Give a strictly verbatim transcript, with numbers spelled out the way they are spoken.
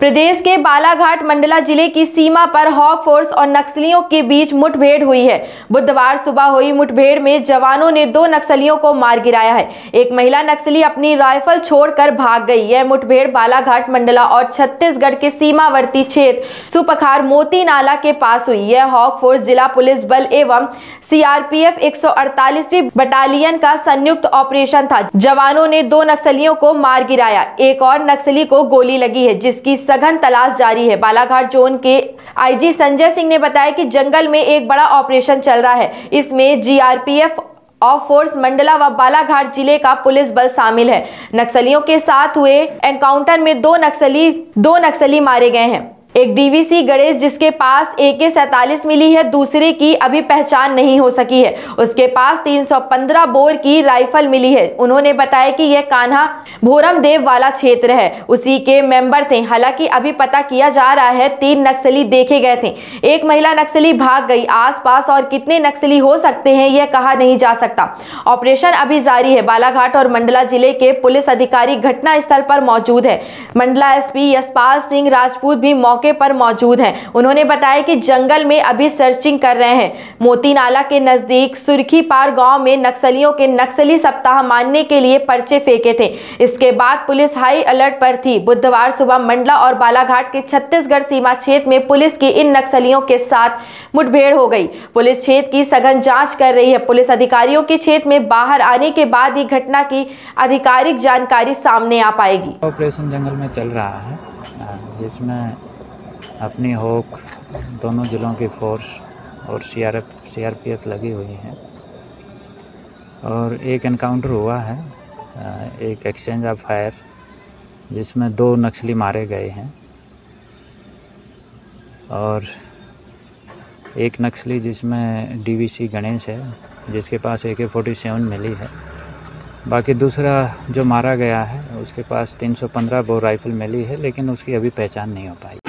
प्रदेश के बालाघाट मंडला जिले की सीमा पर हॉक फोर्स और नक्सलियों के बीच मुठभेड़ हुई है। बुधवार सुबह हुई मुठभेड़ में जवानों ने दो नक्सलियों को मार गिराया है। एक महिला नक्सली अपनी राइफल छोड़कर भाग गई। यह मुठभेड़ बालाघाट मंडला और छत्तीसगढ़ के सीमावर्ती क्षेत्र सुपखार मोती नाला के पास हुई। यह हॉक फोर्स जिला पुलिस बल एवं सीआरपीएफ एक सौ अड़तालीसवीं बटालियन का संयुक्त ऑपरेशन था। जवानों ने दो नक्सलियों को मार गिराया। एक और नक्सली को गोली लगी है, जिसकी सघन तलाश जारी है। बालाघाट जोन के आईजी संजय सिंह ने बताया कि जंगल में एक बड़ा ऑपरेशन चल रहा है। इसमें जीआरपीएफ ऑफ फोर्स मंडला व बालाघाट जिले का पुलिस बल शामिल है। नक्सलियों के साथ हुए एनकाउंटर में दो नक्सली दो नक्सली मारे गए हैं। एक डीवीसी गणेश जिसके पास ए के सैंतालीस मिली है, दूसरे की अभी पहचान नहीं हो सकी है। उसके पास तीन सौ पंद्रह बोर की राइफल मिली है। उन्होंने बताया कि यह कान्हा भोरम देव वाला क्षेत्र है, उसी के मेंबर थे। हालांकि अभी पता किया जा रहा है तीन नक्सली देखे गए थे। एक महिला नक्सली भाग गई। आसपास और कितने नक्सली हो सकते हैं यह कहा नहीं जा सकता। ऑपरेशन अभी जारी है। बालाघाट और मंडला जिले के पुलिस अधिकारी घटना स्थल पर मौजूद है। मंडला एसपी यशपाल सिंह राजपूत भी मौके पर मौजूद हैं। उन्होंने बताया कि जंगल में अभी सर्चिंग कर रहे हैं। मोती नाला के नजदीक सुरखी पार गांव में नक्सलियों के नक्सली सप्ताह मानने के लिए पर्चे फेंके थे। इसके बाद पुलिस हाई अलर्ट पर थी। बुधवार सुबह मंडला और बालाघाट के छत्तीसगढ़ सीमा क्षेत्र में पुलिस की इन नक्सलियों के साथ मुठभेड़ हो गई। पुलिस क्षेत्र की सघन जांच कर रही है। पुलिस अधिकारियों के क्षेत्र में बाहर आने के बाद ही घटना की आधिकारिक जानकारी सामने आ पाएगी। ऑपरेशन जंगल में चल रहा है, जिसमें अपनी हॉक दोनों जिलों की फोर्स और सीआरएफ सीआरपीएफ लगी हुई है और एक एनकाउंटर हुआ है, एक एक्सचेंज ऑफ फायर, जिसमें दो नक्सली मारे गए हैं और एक नक्सली जिसमें डीवीसी गणेश है, जिसके पास ए के फोर्टी सेवन मिली है। बाकी दूसरा जो मारा गया है उसके पास तीन सौ पंद्रह बोर राइफल मिली है, लेकिन उसकी अभी पहचान नहीं हो पाई।